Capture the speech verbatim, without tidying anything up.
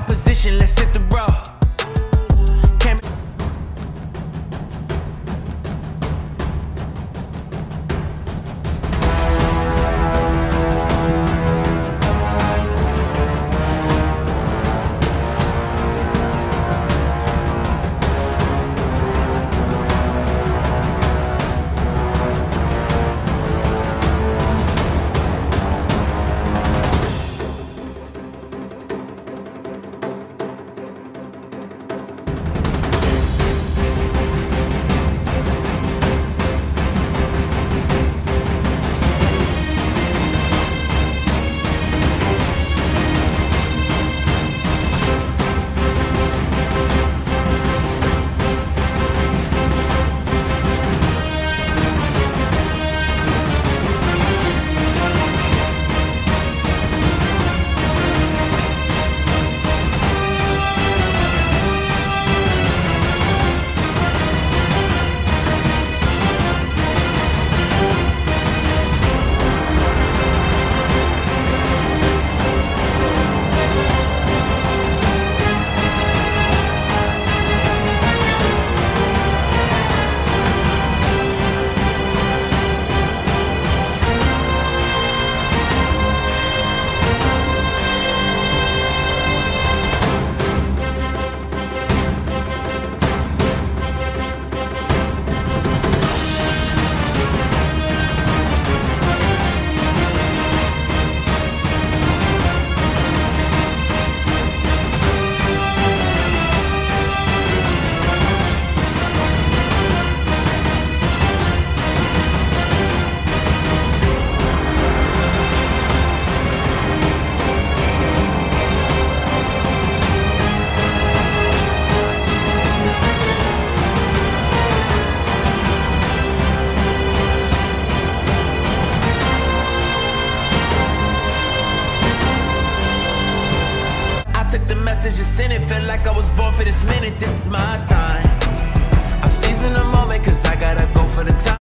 position, let's hit the road. Can't took the message and sent it. Felt like I was born for this minute. This is my time. I'm seizing the moment, cause I gotta go for the time.